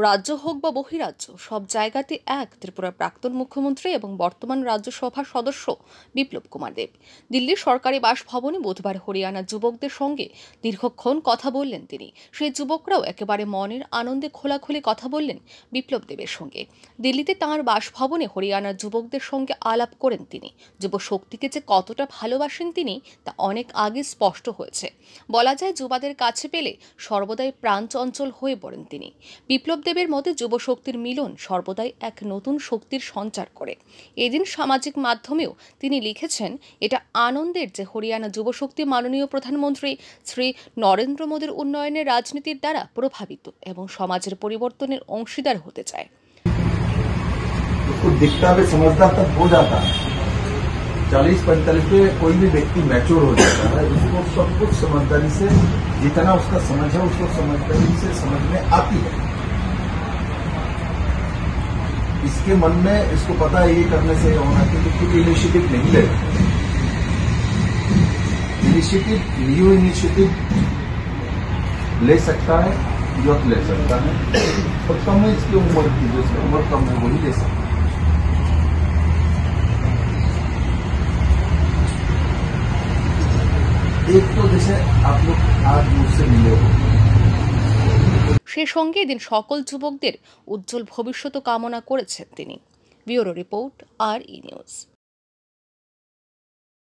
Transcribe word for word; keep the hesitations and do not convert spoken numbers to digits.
রাজ্য হোক বা বহিরাজ্য, সব জায়গাতে এক ত্রিপুরার প্রাক্তন মুখ্যমন্ত্রী এবং বর্তমান রাজ্যসভার সদস্য বিপ্লব কুমার দেব দিল্লির সরকারি বাসভবনে বুধবার হরিয়ানার যুবকদের সঙ্গে দীর্ঘক্ষণ কথা বললেন তিনি। সেই যুবকরাও একেবারে মনের আনন্দে খোলাখুলি কথা বললেন বিপ্লব দেবের সঙ্গে। দিল্লিতে তাঁর বাসভবনে হরিয়ানার যুবকদের সঙ্গে আলাপ করেন তিনি। যুব শক্তিকে যে কতটা ভালোবাসেন তিনি তা অনেক আগে স্পষ্ট হয়েছে। বলা যায়, যুবাদের কাছে পেলে সর্বদাই প্রাণ চঞ্চল হয়ে পড়েন তিনি। বিপ্লব দেবের মতে যুবশক্তির মিলন সর্বদাই এক নতুন শক্তির সঞ্চার করে। এদিন সামাজিক মাধ্যমেও তিনি লিখেছেন, এটা আনন্দের যে হরিয়ানা যুবশক্তি মাননীয় প্রধানমন্ত্রী শ্রী নরেন্দ্র মোদীর উন্নয়নের রাজনীতির দ্বারা প্রভাবিত এবং সমাজের পরিবর্তনের অংশীদার হতে চায়। चालीस पैंतालीस पे कोई भी व्यक्ति मैच्योर हो जाता है, उसको सब कुछ समझदारी से, जितना उसका समझ है उसको समझदारी से समझ में आती है। इसके मन में इसको पता है ये करने से होना चाहिए, खुद इनिशिएटिव नहीं ले इनिशिएटिव न्यू इनिशिएटिव ले सकता है, यूथ ले सकता है, और कम है इसकी उम्र की, जो इसकी उम्र कम है वही ले सकता है। एक तो जैसे आप लोग आज मुझसे मिले हो, সেই সঙ্গে এদিন সকল যুবকদের উজ্জ্বল ভবিষ্যৎ কামনা করেছেন তিনি। Bureau report, R E news.